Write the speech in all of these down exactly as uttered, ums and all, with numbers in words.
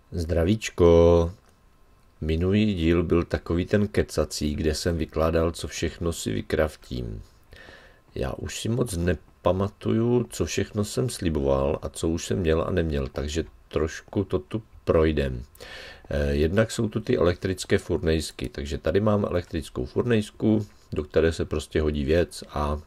Zdravíčko. Minulý díl byl takový ten kecací, kde jsem vykládal, co všechno si vykraftím. Já už si moc nepamatuju, co všechno jsem sliboval a co už jsem měl a neměl, takže trošku to tu projdem. Jednak jsou tu ty elektrické furnejsky, takže tady mám elektrickou furnejsku, do které se prostě hodí věc a,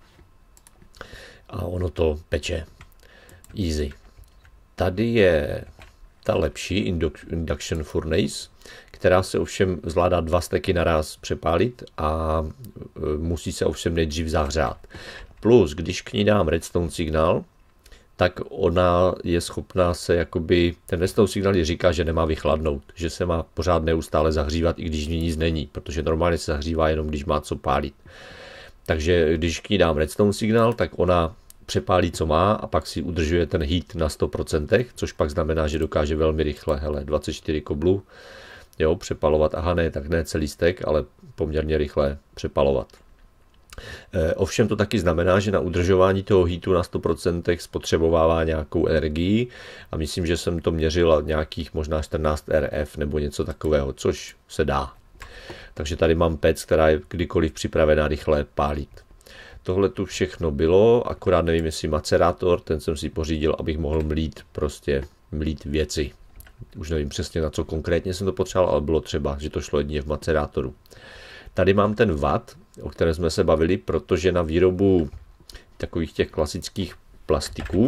a ono to peče. Easy. Tady je ta lepší induction furnace, která se ovšem zvládá dva steky naraz přepálit a musí se ovšem nejdřív zahřát. Plus, když k ní dám redstone signál, tak ona je schopná se jakoby, ten redstone signál říká, že nemá vychladnout, že se má pořád neustále zahřívat, i když v ní nic není, protože normálně se zahřívá jenom, když má co pálit. Takže když k ní dám redstone signál, tak ona přepálí, co má, a pak si udržuje ten heat na sto procent, což pak znamená, že dokáže velmi rychle, hele, dvacet čtyři koblů, jo, přepalovat, aha ne, tak ne celý stek, ale poměrně rychle přepalovat. E, ovšem to taky znamená, že na udržování toho heatu na sto procent spotřebovává nějakou energii a myslím, že jsem to měřil nějakých možná čtrnáct R F nebo něco takového, což se dá. Takže tady mám pec, která je kdykoliv připravená rychle pálit. Tohle tu všechno bylo, akorát nevím, jestli macerátor, ten jsem si pořídil, abych mohl mlít prostě mlít věci. Už nevím přesně, na co konkrétně jsem to potřeboval, ale bylo třeba, že to šlo jedině v macerátoru. Tady mám ten vat, o kterém jsme se bavili, protože na výrobu takových těch klasických plastiků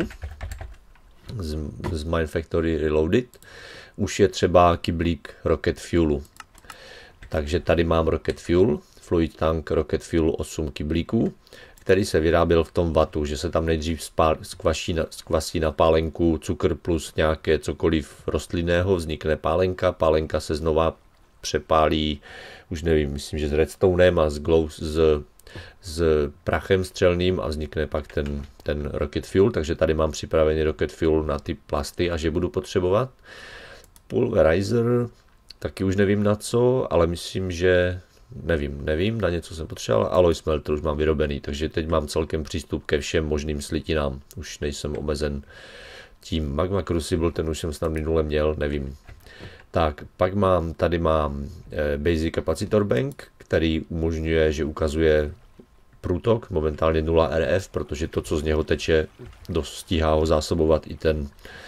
z, z Minefactory Reloaded už je třeba kyblík Rocket Fuelu. Takže tady mám Rocket Fuel, Fluid Tank Rocket Fuel osm kyblíků, který se vyráběl v tom vatu, že se tam nejdřív skvasí na, skvasí na pálenku cukr plus nějaké cokoliv rostlinného, vznikne pálenka, pálenka se znova přepálí, už nevím, myslím, že s redstonem a s, glow, s, s prachem střelným a vznikne pak ten, ten Rocket Fuel, takže tady mám připravený Rocket Fuel na ty plasty a že budu potřebovat. Pulverizer, taky už nevím na co, ale myslím, že nevím, nevím, na něco jsem potřeboval, alloy smelter už mám vyrobený, takže teď mám celkem přístup ke všem možným slitinám, už nejsem omezen tím. Magma Crucible, ten už jsem snad minule měl, nevím. Tak, pak mám, tady mám eh, Basic Capacitor Bank, který umožňuje, že ukazuje průtok, momentálně nula R F, protože to, co z něho teče, dost stíhá ho zásobovat i ten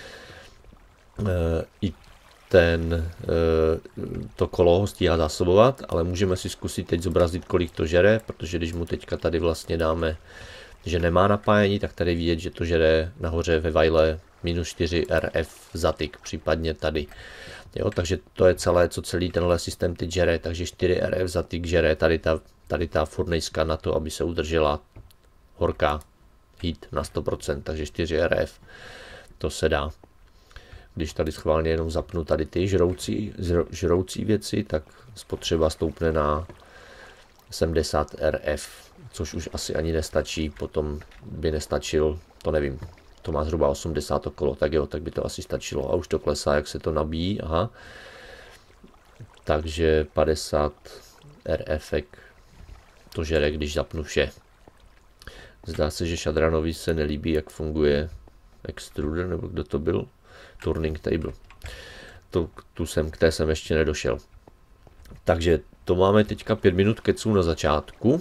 eh, i ten, to kolo ho stíhá zásobovat, ale můžeme si zkusit teď zobrazit, kolik to žere, protože když mu teďka tady vlastně dáme, že nemá napájení, tak tady vidět, že to žere nahoře ve vajle minus čtyři R F za tick, případně tady. Jo, takže to je celé, co celý tenhle systém teď žere, takže čtyři R F za tick žere tady ta, tady ta furnejska na to, aby se udržela horká heat na sto procent, takže čtyři R F, to se dá. Když tady schválně jenom zapnu tady ty žroucí, žroucí věci, tak spotřeba stoupne na sedmdesát R F, což už asi ani nestačí, potom by nestačil, to nevím, to má zhruba osmdesát okolo, tak jo, tak by to asi stačilo a už to klesá, jak se to nabíjí, aha. Takže padesát R F to žere, když zapnu vše. Zdá se, že Shadranovi se nelíbí, jak funguje extruder, nebo kdo to byl? Turning table. To, tu jsem, k té jsem ještě nedošel. Takže to máme teďka pět minut keců na začátku.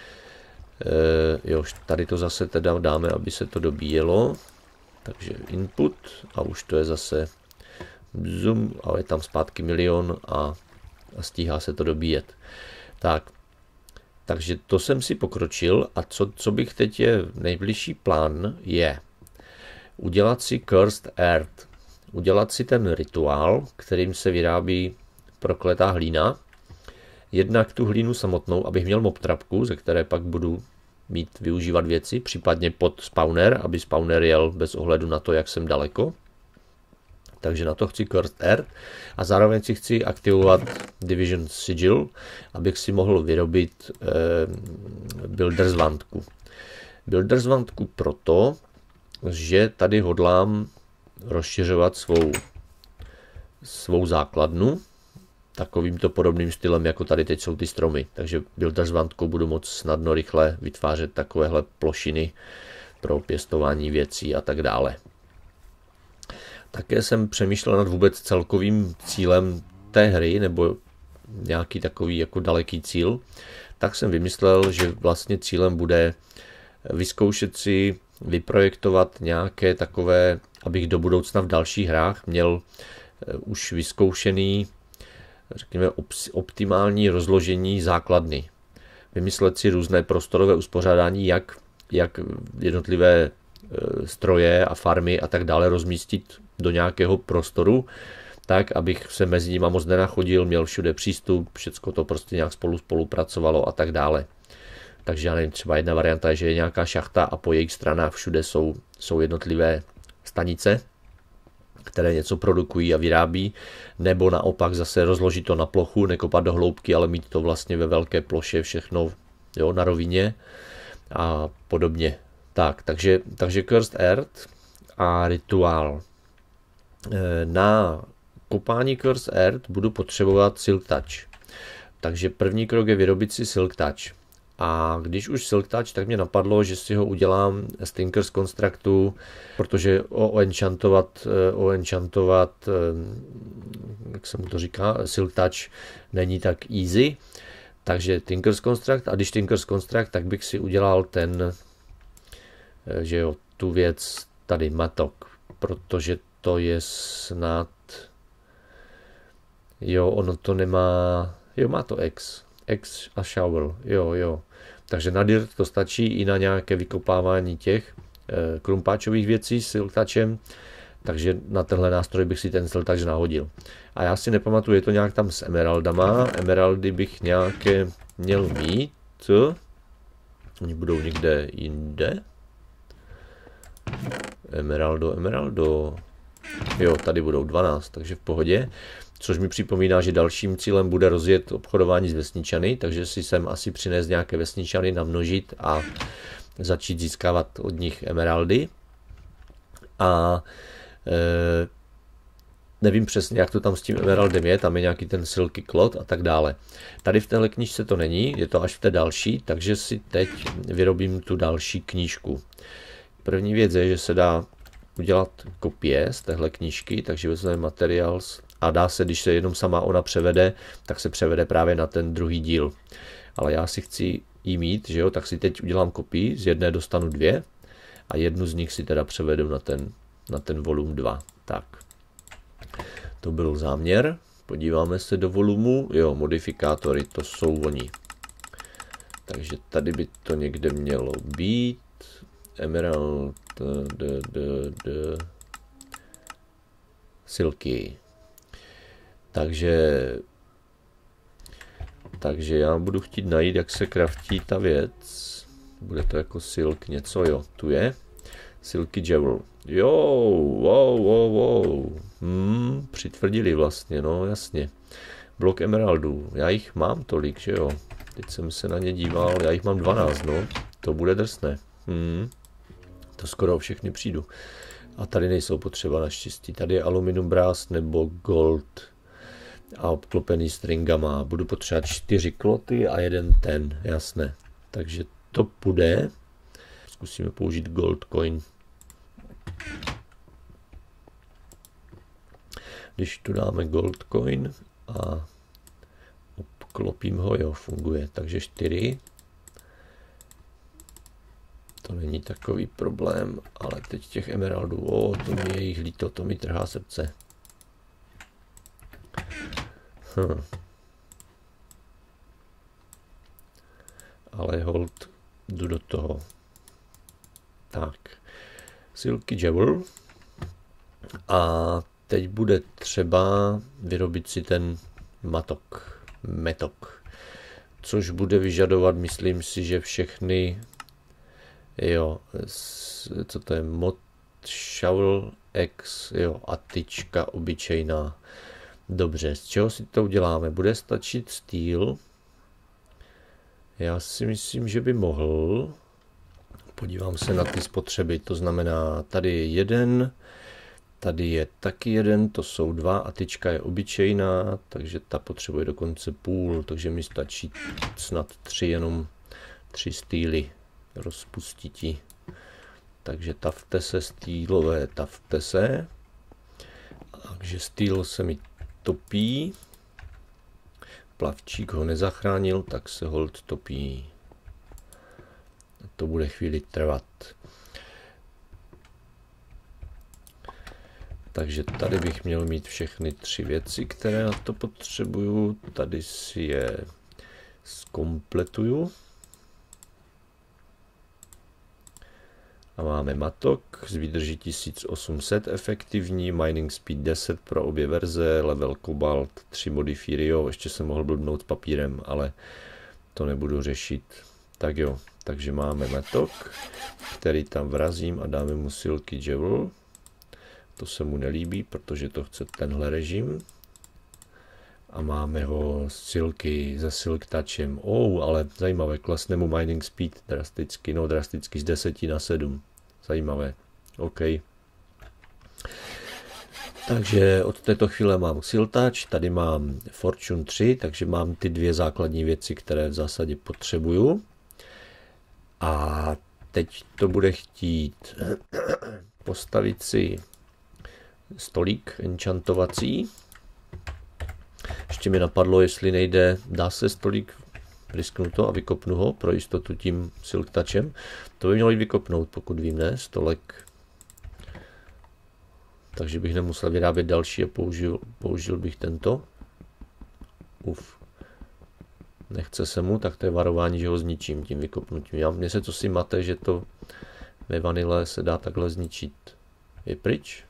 E, jo, tady to zase teda dáme, aby se to dobíjelo. Takže input a už to je zase zoom, ale je tam zpátky milion a, a stíhá se to dobíjet. Tak, takže to jsem si pokročil a co, co bych teď je nejbližší plán je udělat si Cursed Earth. Udělat si ten rituál, kterým se vyrábí prokletá hlína. Jednak tu hlínu samotnou, abych měl mob trapku, ze které pak budu mít využívat věci, případně pod spawner, aby spawner jel bez ohledu na to, jak jsem daleko. Takže na to chci Cursed Earth a zároveň si chci aktivovat Division Sigil, abych si mohl vyrobit eh, Builders Wandku. Builders Wandku proto, že tady hodlám rozšiřovat svou, svou základnu takovýmto podobným stylem, jako tady teď jsou ty stromy. Takže Builders Wandkou budu moc snadno rychle vytvářet takovéhle plošiny pro pěstování věcí a tak dále. také jsem přemýšlel nad vůbec celkovým cílem té hry, nebo nějaký takový jako daleký cíl, tak jsem vymyslel, že vlastně cílem bude vyzkoušet si, vyprojektovat nějaké takové, abych do budoucna v dalších hrách měl už vyzkoušený, řekněme, optimální rozložení základny. Vymyslet si různé prostorové uspořádání, jak, jak jednotlivé stroje a farmy a tak dále rozmístit do nějakého prostoru, tak, abych se mezi nimi moc nenachodil, měl všude přístup, všecko to prostě nějak spolu spolupracovalo a tak dále. Takže já nevím, třeba jedna varianta je, že je nějaká šachta a po jejich stranách všude jsou, jsou jednotlivé stanice, které něco produkují a vyrábí, nebo naopak zase rozložit to na plochu, nekopat do hloubky, ale mít to vlastně ve velké ploše všechno, jo, na rovině a podobně. Tak, takže, takže Cursed Earth a rituál. Na kopání Cursed Earth budu potřebovat Silk Touch. Takže první krok je vyrobit si Silk Touch. A když už Silk Touch, tak mě napadlo, že si ho udělám z Tinker's Constructu, protože oenchantovat, oenchantovat, jak se mu to říká, Silk Touch není tak easy. Takže Tinker's Construct, a když Tinker's Construct, tak bych si udělal ten, že jo, tu věc tady matok, protože to je snad, jo, ono to nemá, jo, má to X, X a shovel, jo, jo. Takže na dirt to stačí i na nějaké vykopávání těch e, krumpáčových věcí s Silk Touchem, takže na tenhle nástroj bych si ten Silk Touch nahodil. A já si nepamatuju, je to nějak tam s emeraldama, emeraldy bych nějaké měl mít, oni budou někde jinde, emeraldo, emeraldo, jo, tady budou dvanáct, takže v pohodě. Což mi připomíná, že dalším cílem bude rozjet obchodování s vesničany, takže si sem asi přinést nějaké vesničany, namnožit a začít získávat od nich emeraldy. A e, nevím přesně, jak to tam s tím emeraldem je, tam je nějaký ten silky klot a tak dále. Tady v téhle knížce to není, je to až v té další, takže si teď vyrobím tu další knížku. První věc je, že se dá udělat kopie z téhle knížky, takže vezmeme materials a dá se, když se jenom sama ona převede, tak se převede právě na ten druhý díl. Ale já si chci jí mít, že jo, tak si teď udělám kopii, z jedné dostanu dvě a jednu z nich si teda převedu na ten, na ten volum dva. Tak, to byl záměr. Podíváme se do volumu, jo, modifikátory, to jsou oni. Takže tady by to někde mělo být. Emerald, d, d, d, silky. Takže, takže já budu chtít najít, jak se kraftí ta věc. Bude to jako silk něco, jo, tu je. Silky Jewel. Jo, wow, wow, wow. Hmm, přitvrdili vlastně, no jasně. Blok emeraldů, já jich mám tolik, že jo. Teď jsem se na ně díval, já jich mám dvanáct, no. To bude drsné. Hmm. To skoro všechny přijdu. A tady nejsou potřeba naštěstí. Tady je aluminium brass nebo gold a obklopený stringama. Budu potřebovat čtyři kloty a jeden ten, jasné. Takže to půjde. Zkusíme použít gold coin. Když tu dáme gold coin a obklopím ho, jo, funguje. Takže čtyři. To není takový problém, ale teď těch emeraldů, o, to mi je jich líto, to mi trhá srdce. Hm. Ale hold, jdu do toho. Tak, Silky Jewel. A teď bude třeba vyrobit si ten matok, metok. Což bude vyžadovat, myslím si, že všechny, jo, co to je, mod shovel X, jo, a tyčka obyčejná. Dobře, z čeho si to uděláme? Bude stačit steel. Já si myslím, že by mohl. Podívám se na ty spotřeby, to znamená, tady je jeden, tady je taky jeden, to jsou dva a tyčka je obyčejná, takže ta potřebuje dokonce půl, takže mi stačí snad tři, jenom tři stýly rozpustití. Takže tafte se stýlové, tafte se. Takže stýl se mi topí. Plavčík ho nezachránil, tak se hold topí. To bude chvíli trvat. Takže tady bych měl mít všechny tři věci, které na to potřebuju. Tady si je zkompletuju. A máme matok s výdrží tisíc osm set efektivní, mining speed deset pro obě verze, level kobalt, tři body Furio, ještě jsem mohl blbnout s papírem, ale to nebudu řešit. Tak jo, takže máme matok, který tam vrazím a dáme mu silky Jewel. To se mu nelíbí, protože to chce tenhle režim. A máme ho silky se silk touchem. Oh, ale zajímavé, klesne mu mining speed drasticky, no drasticky z deseti na sedm. Zajímavé, OK. Takže od této chvíle mám silk touch, tady mám Fortune tři, takže mám ty dvě základní věci, které v zásadě potřebuju. A teď to bude chtít postavit si stolík enchantovací. Ještě mi napadlo, jestli nejde, dá se stolík, risknu to a vykopnu ho pro jistotu tím silk touchem. To by mělo jít vykopnout, pokud vím, ne? Stolek. Takže bych nemusel vyrábět další a použil, použil bych tento. Uf. Nechce se mu, tak to je varování, že ho zničím tím vykopnutím. Já, mně se to si mate, že to ve vanile se dá takhle zničit. Je pryč?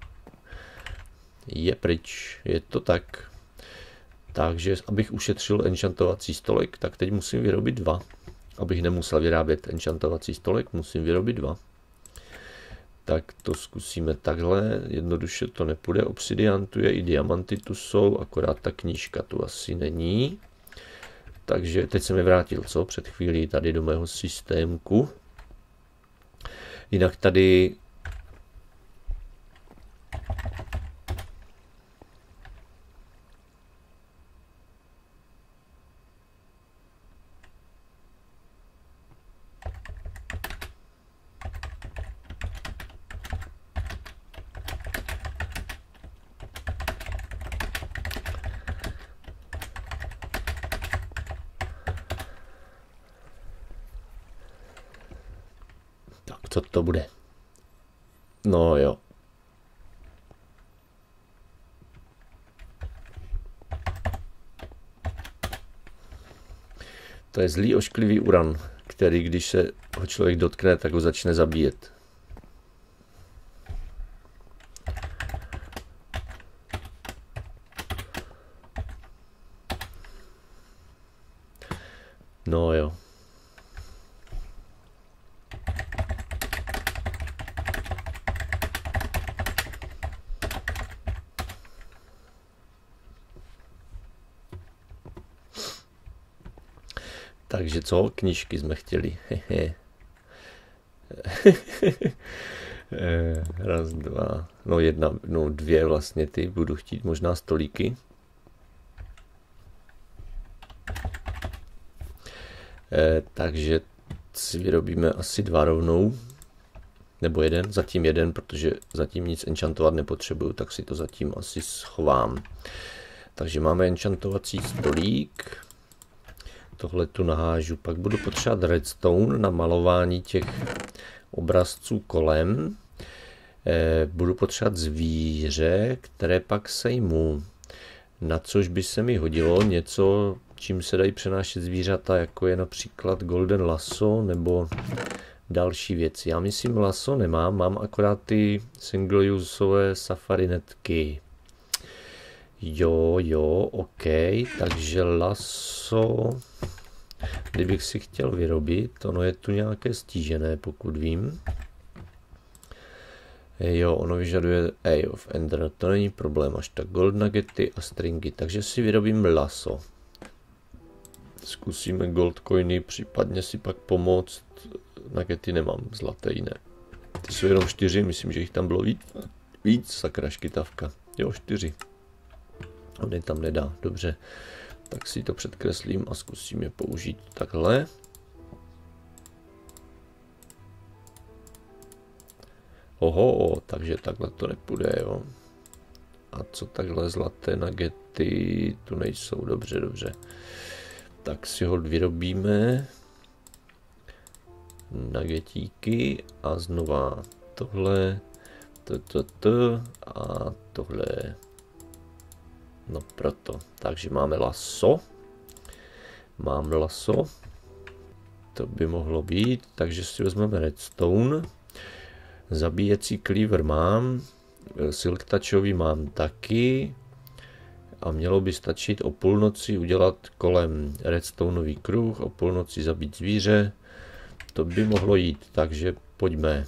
Je pryč, je to tak. Takže abych ušetřil enchantovací stolek, tak teď musím vyrobit dva. Abych nemusel vyrábět enchantovací stolek, musím vyrobit dva. Tak to zkusíme takhle, jednoduše to nepůjde. Obsidian tu je, i diamanty tu jsou, akorát ta knížka tu asi není. Takže teď jsem je vrátil, co? Před chvílí tady do mého systémku. Jinak tady co to bude? No jo. To je zlý ošklivý uran, který když se ho člověk dotkne, tak ho začne zabíjet. No jo. Takže co? Knížky jsme chtěli. Raz, dva, no jedna, no dvě vlastně ty, budu chtít možná stolíky. Eh, takže si vyrobíme asi dva rovnou, nebo jeden, zatím jeden, protože zatím nic enchantovat nepotřebuju, tak si to zatím asi schovám. Takže máme enchantovací stolík. Tohle tu nahážu, pak budu potřebovat redstone na malování těch obrazců kolem. E, budu potřebovat zvíře, které pak sejmu. Na což by se mi hodilo něco, čím se dají přenášet zvířata, jako je například golden lasso nebo další věci. Já myslím lasso nemám, mám akorát ty single useové safari netky. Jo, jo, OK, takže laso, kdybych si chtěl vyrobit, ono je tu nějaké stížené, pokud vím. Jo, ono vyžaduje Eye of Ender, to není problém, až tak gold nuggety a stringy, takže si vyrobím laso. Zkusíme gold coiny, případně si pak pomoct, nuggety nemám, zlaté jiné. Ty jsou jenom čtyři, myslím, že jich tam bylo víc, víc sakra škytavka, jo, čtyři. On je tam nedá, dobře. Tak si to předkreslím a zkusím je použít takhle. Oho, takže takhle to nepůjde, jo. A co takhle zlaté nugety? Tu nejsou, dobře, dobře. Tak si ho vyrobíme. Nugetíky a znova tohle, to, to, to a tohle. No proto. Takže máme laso. Mám laso. To by mohlo být. Takže si vezmeme redstone. Zabíjecí cleaver mám. Silk touchový mám taky. A mělo by stačit o půlnoci udělat kolem redstoneový kruh, o půlnoci zabít zvíře. To by mohlo jít, takže pojďme.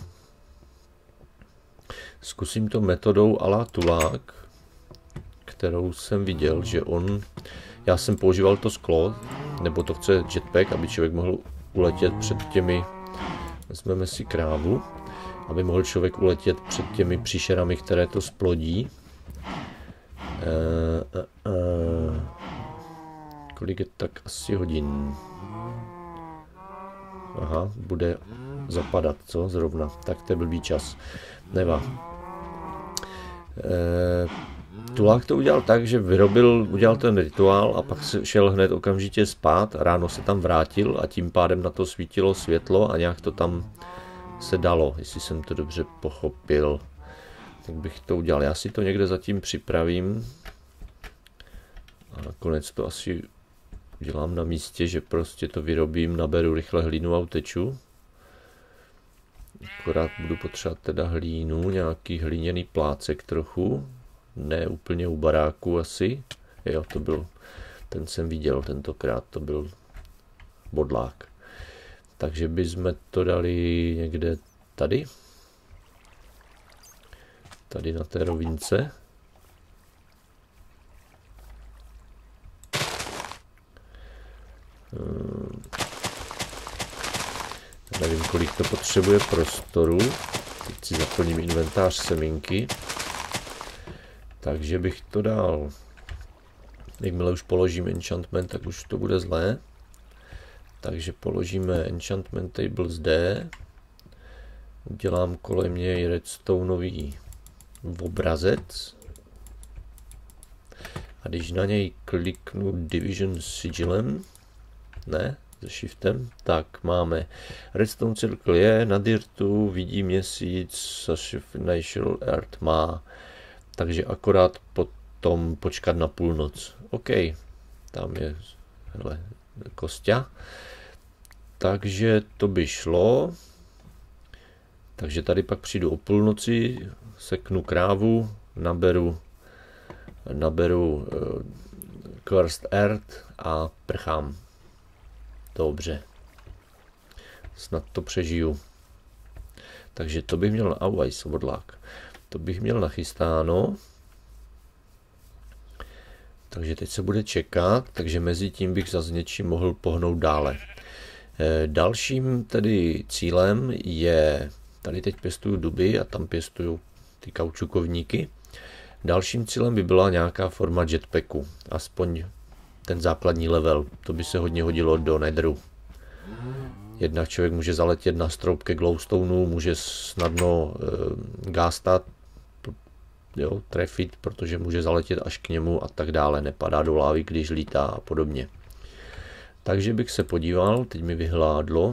Zkusím to metodou a la tulák, kterou jsem viděl, že on... Já jsem používal to sklo, nebo to chce jetpack, aby člověk mohl uletět před těmi... Vezmeme si krávu, aby mohl člověk uletět před těmi příšerami, které to splodí. Uh, uh, uh. Kolik je tak asi hodin? Aha, bude zapadat, co? Zrovna. Tak to je blbý čas. Neva. Uh, Tulák to udělal tak, že vyrobil, udělal ten rituál a pak se šel hned okamžitě spát. Ráno se tam vrátil a tím pádem na to svítilo světlo a nějak to tam se dalo, jestli jsem to dobře pochopil. Tak bych to udělal. Já si to někde zatím připravím. A nakonec to asi udělám na místě, že prostě to vyrobím, naberu rychle hlínu a uteču. Akorát budu potřebovat teda hlínu, nějaký hlíněný plácek trochu. Ne úplně u baráku asi. Jo, to byl, ten jsem viděl tentokrát, to byl bodlák. Takže bychom to dali někde tady. Tady na té rovince. Nevím, kolik to potřebuje prostoru. Teď si zaplním inventář semínky. Takže bych to dal. Jakmile už položím enchantment, tak už to bude zlé. Takže položíme enchantment table zde. Udělám kolem něj redstoneový obrazec. A když na něj kliknu Division sigilem, ne, se shiftem, tak máme redstone circle je na dirtu, vidí měsíc, natural earth má, takže akorát potom počkat na půlnoc. OK, tam je hele, Kostia. Takže to by šlo. Takže tady pak přijdu o půlnoci, seknu krávu, naberu, naberu uh, cursed earth a prchám. Dobře. Snad to přežiju. Takže to bych měl, auaj, svobodlák. To bych měl nachystáno. Takže teď se bude čekat, takže mezi tím bych zase něčím mohl pohnout dále. E, dalším tedy cílem je, tady teď pěstuju duby a tam pěstuju ty kaučukovníky. Dalším cílem by byla nějaká forma jetpacku, aspoň ten základní level, to by se hodně hodilo do netheru. Jednak člověk může zaletět na strop ke glowstoneu, může snadno e, gástat, jo, trefit, protože může zaletět až k němu a tak dále, nepadá do lávy, když lítá a podobně. Takže bych se podíval, teď mi vyhládlo,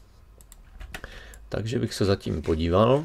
takže bych se zatím podíval.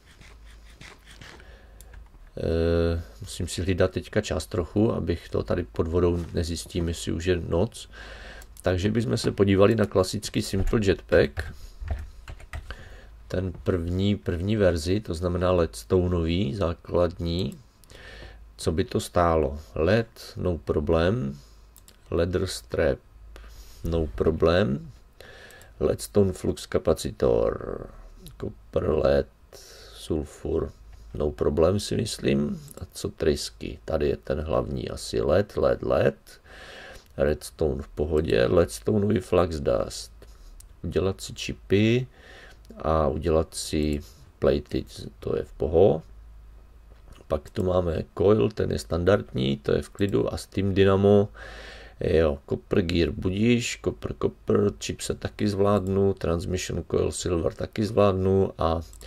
E, musím si hlídat teďka čas trochu, abych to tady pod vodou nezjistím, jestli už je noc. Takže bychom se podívali na klasický Simple Jetpack. Ten první, první verzi, to znamená Leadstoneový, základní. Co by to stálo? Lead, no problem. Leather strap, no problem. Leadstone flux capacitor. Copper, lead, sulfur, no problem si myslím. A co trysky? Tady je ten hlavní asi lead, lead, lead. Redstone v pohodě. Leadstoneový flux dust. Udělat si čipy a udělat si plated, to je v poho. Pak tu máme coil, ten je standardní, to je v klidu a Steam Dynamo, jo, copper gear budíš, copper, copper, chip se taky zvládnu, transmission coil silver taky zvládnu a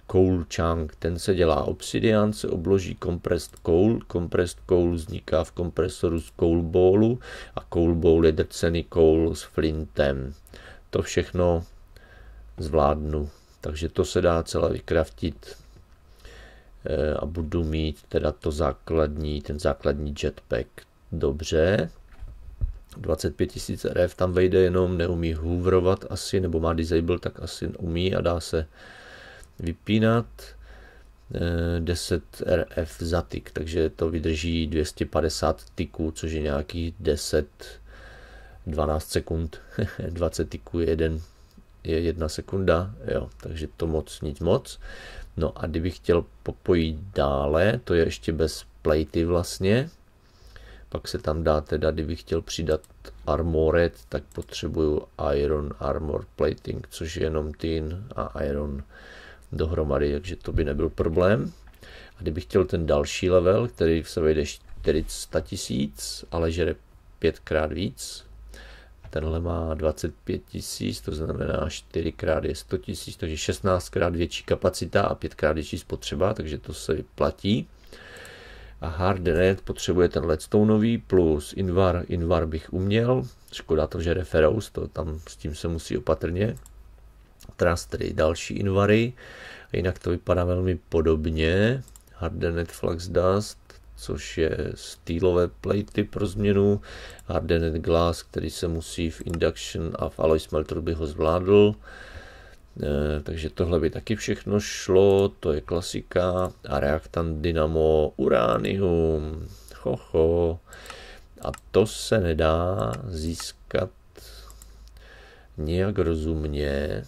coal chunk, ten se dělá obsidian, se obloží compressed coal, compressed coal vzniká v kompresoru z coal ballu a coal ball je drcený coal s flintem. To všechno zvládnu, takže to se dá celé vykraftit a budu mít teda to základní, ten základní jetpack. Dobře, dvacet pět tisíc R F tam vejde, jenom neumí hooverovat asi, nebo má disable, tak asi umí a dá se vypínat. Deset R F za tick, takže to vydrží dvě stě padesát ticků, což je nějakých deset dvanáct sekund. dvacet ticků je, jeden, je jedna sekunda, jo, takže to moc, nic moc. No a kdybych chtěl popojit dále, to je ještě bez platey vlastně, pak se tam dá teda, kdybych chtěl přidat armored, tak potřebuju iron armor plating, což je jenom tin a iron dohromady, takže to by nebyl problém. A kdybych chtěl ten další level, který se vejde čtyři sta tisíc, ale žere pětkrát víc, tenhle má dvacet pět tisíc, to znamená čtyřikrát je sto tisíc, takže šestnáctkrát větší kapacita a pětkrát větší spotřeba, takže to se vyplatí. A hardened potřebuje ten leadstoneový plus invar, invar bych uměl, škoda to, že referous, to tam s tím se musí opatrně. Trustry, další invary, jinak to vypadá velmi podobně. Hardened flux dust, což je stýlové platey pro změnu. Hardened glass, který se musí v induction a v alloy smelteru by ho zvládl. E, takže tohle by taky všechno šlo, to je klasika. A reaktant dynamo uranium. Chocho. A to se nedá získat nějak rozumně.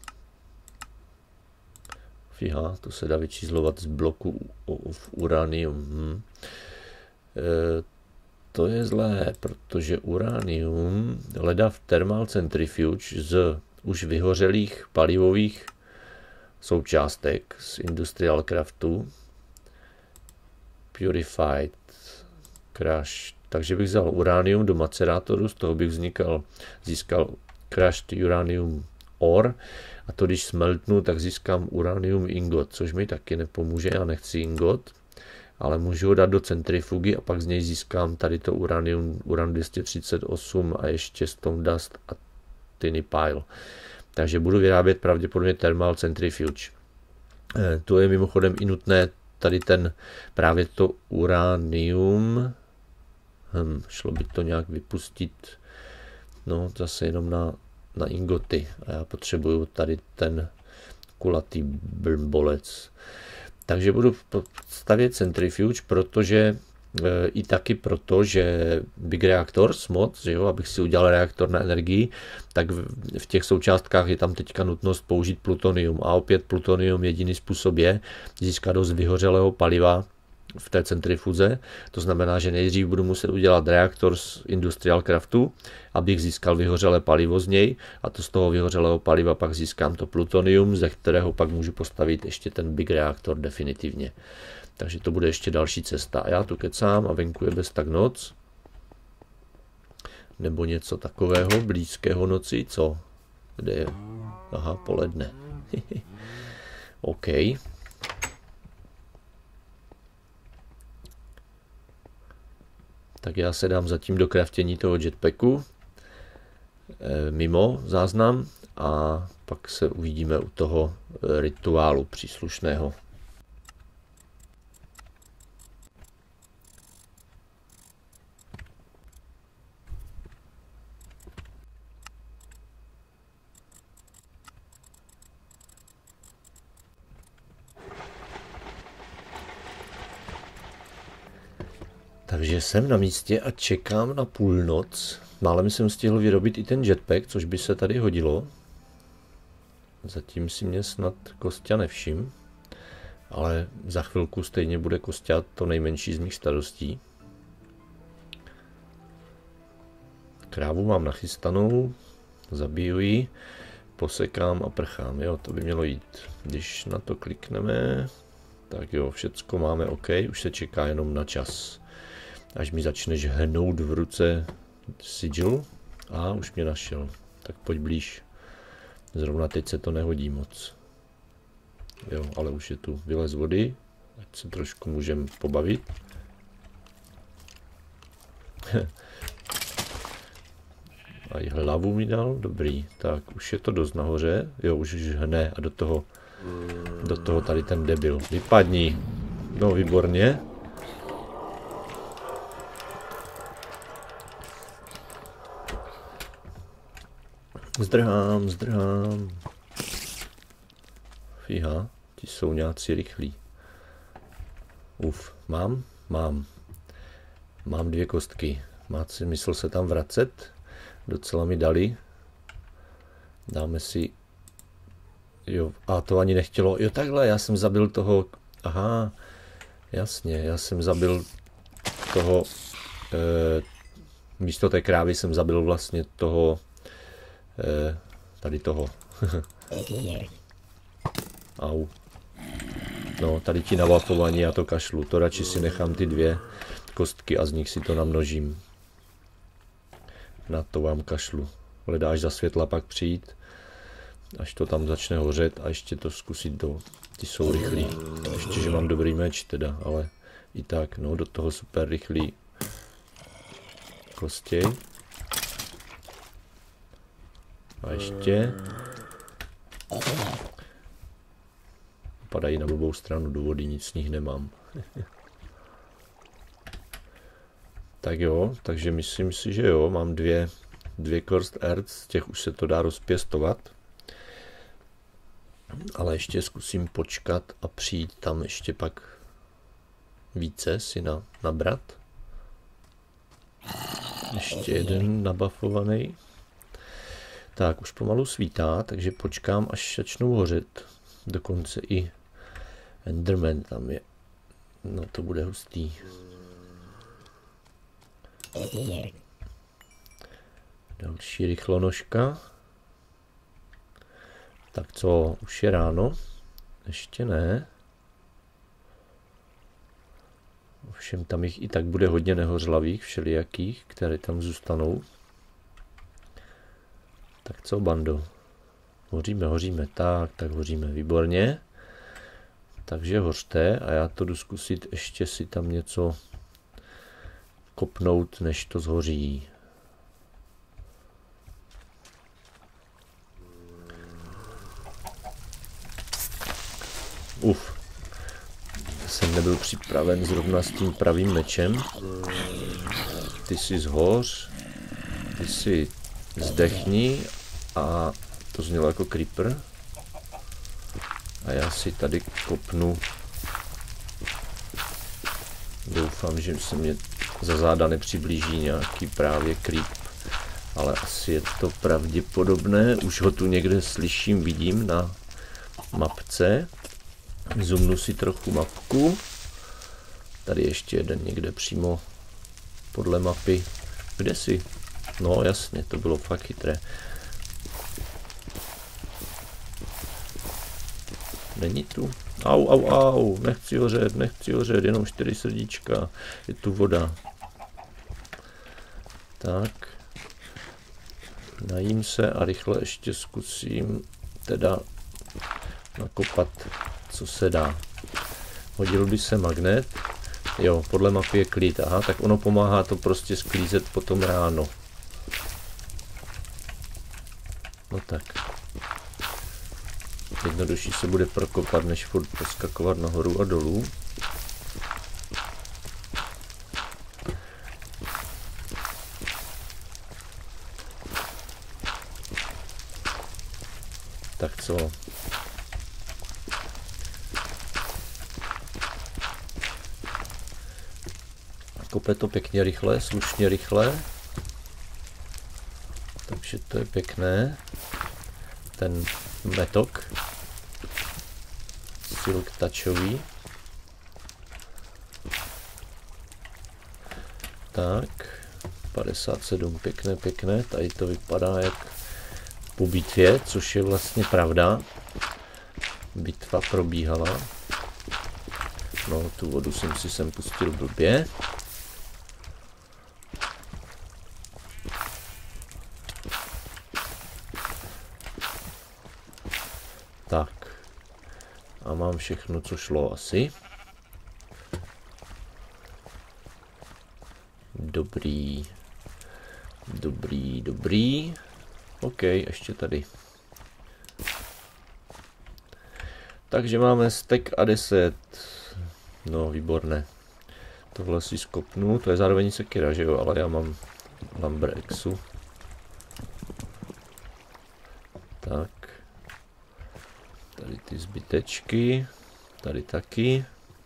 Fíha, to se dá vyčíslovat z bloku v uranium. Hm. E, to je zlé, protože uranium hledá v thermal centrifuge z už vyhořelých palivových součástek z industrial craftu. Purified crash. Takže bych vzal uranium do macerátoru, z toho bych vznikal, získal crushed uranium ore. A to když smeltnu, tak získám uranium ingot, což mi taky nepomůže, já nechci ingot, ale můžu ho dát do centrifugy a pak z něj získám tady to uranium, uran dvě stě třicet osm a ještě stone dust a tiny pile. Takže budu vyrábět pravděpodobně thermal centrifuge. E, to je mimochodem i nutné, tady ten právě to uranium, hm, šlo by to nějak vypustit, no zase jenom na na ingoty a já potřebuju tady ten kulatý bolec. Takže budu stavět centrifuge, protože e, i taky proto, že Big Reactors moc, že jo, abych si udělal reaktor na energii, tak v, v těch součástkách je tam teďka nutnost použít plutonium a opět plutonium jediný způsob je získat dost vyhořelého paliva v té centrifuze. To znamená, že nejdřív budu muset udělat reaktor z industrial craftu, abych získal vyhořelé palivo z něj a to z toho vyhořelého paliva pak získám to plutonium, ze kterého pak můžu postavit ještě ten big reaktor definitivně. Takže to bude ještě další cesta. A já tu kecám a venku je bez tak noc. Nebo něco takového, blízkého noci, co? Kde je? Aha, poledne. OK. Tak já se dám zatím do kraftění toho jetpacku e, mimo záznam a pak se uvidíme u toho rituálu příslušného. Takže jsem na místě a čekám na půlnoc. Málem jsem stihl vyrobit i ten jetpack, což by se tady hodilo. Zatím si mě snad Kosťa nevšim, ale za chvilku stejně bude Kosťa to nejmenší z mých starostí. Krávu mám nachystanou, zabiju ji, posekám a prchám. Jo, to by mělo jít. Když na to klikneme, tak jo, všecko máme OK, už se čeká jenom na čas. Až mi začneš hnout v ruce sigil. A už mě našel. Tak pojď blíž. Zrovna teď se to nehodí moc. Jo, ale už je tu vylez vody. Ať se trošku můžeme pobavit. A i hlavu mi dal, dobrý. Tak, už je to dost nahoře. Jo, už žhne a do toho, do toho tady ten debil. Vypadni. No, výborně. Zdrhám, zdrhám. Fíha, ti jsou nějací rychlí. Uf, mám? Mám. Mám dvě kostky. Má smysl se tam vracet? Docela mi dali. Dáme si... Jo, a to ani nechtělo. Jo, takhle, já jsem zabil toho... Aha, jasně, já jsem zabil toho... E, místo té krávy jsem zabil vlastně toho... E, tady toho. Au. No, tady ti navafování, já to kašlu. To radši si nechám ty dvě kostky a z nich si to namnožím. Na to vám kašlu. Hledá až za světla pak přijít, až to tam začne hořet a ještě to zkusit do... Ty jsou rychlí. Ještě, že mám dobrý meč teda, ale i tak, no, do toho super rychlý kostěj. A ještě... Padají na blbou stranu do vody, nic z nich nemám. Tak jo, takže myslím si, že jo, mám dvě, dvě Cursed Earth, z těch už se to dá rozpěstovat. Ale ještě zkusím počkat a přijít tam ještě pak více si na, nabrat. Ještě jeden nabafovaný. Tak, už pomalu svítá, takže počkám, až začnou hořet. Dokonce i Enderman tam je. No to bude hustý. Další rychlonožka. Tak co, už je ráno? Ještě ne. Ovšem tam jich i tak bude hodně nehořlavých, všelijakých, které tam zůstanou. Tak co, bando? Hoříme, hoříme, tak, tak hoříme, výborně. Takže hořte a já to jdu zkusit ještě si tam něco kopnout, než to zhoří. Uf, jsem nebyl připraven zrovna s tím pravým mečem. Ty si zhoř, ty si zdechni a to znělo jako creeper. A já si tady kopnu. Doufám, že se mě za záda nepřiblíží nějaký právě creep. Ale asi je to pravděpodobné. Už ho tu někde slyším, vidím na mapce. Zoomnu si trochu mapku. Tady ještě jeden někde přímo podle mapy. Kde jsi? No jasně, to bylo fakt chytré. Není tu. Au, au, au, nechci hořet, nechci hořet, jenom čtyři srdíčka. Je tu voda. Tak. Najím se a rychle ještě zkusím teda nakopat, co se dá. Hodil by se magnet. Jo, podle mapy je klid. Aha, tak ono pomáhá to prostě sklízet potom ráno. No tak. Jednodušší se bude prokopat, než furt poskakovat nahoru a dolů. Tak co? Kope to pěkně rychle, slušně rychle. Takže to je pěkné. Ten metok. Silk touchový. Tak. padesát sedm, pěkné, pěkné. Tady to vypadá jak po bitvě, což je vlastně pravda. Bitva probíhala. No, tu vodu jsem si sem pustil blbě. Tak. A mám všechno, co šlo asi. Dobrý. Dobrý, dobrý. OK, ještě tady. Takže máme stek a deset. No, výborné. Tohle si skopnu, to je zároveň sekira, že jo, ale já mám Lumber Axu. Tak. Tady ty zbytečky. Tady taky.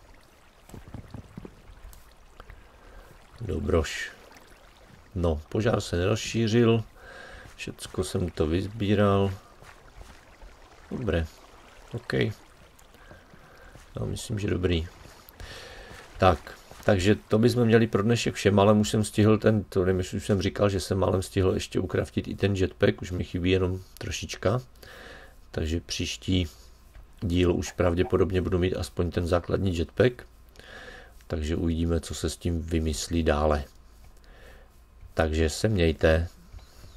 Dobroš. No, požár se nerozšířil. Všecko jsem to vyzbíral. Dobré. OK. Já myslím, že dobrý. Tak. Takže to bychom měli pro dnešek všem, ale už jsem stihl ten, to nevím, už jsem říkal, že jsem málem stihl ještě ukraftit i ten jetpack, už mi chybí jenom trošička. Takže příští díl už pravděpodobně budu mít aspoň ten základní jetpack. Takže uvidíme, co se s tím vymyslí dále. Takže se mějte.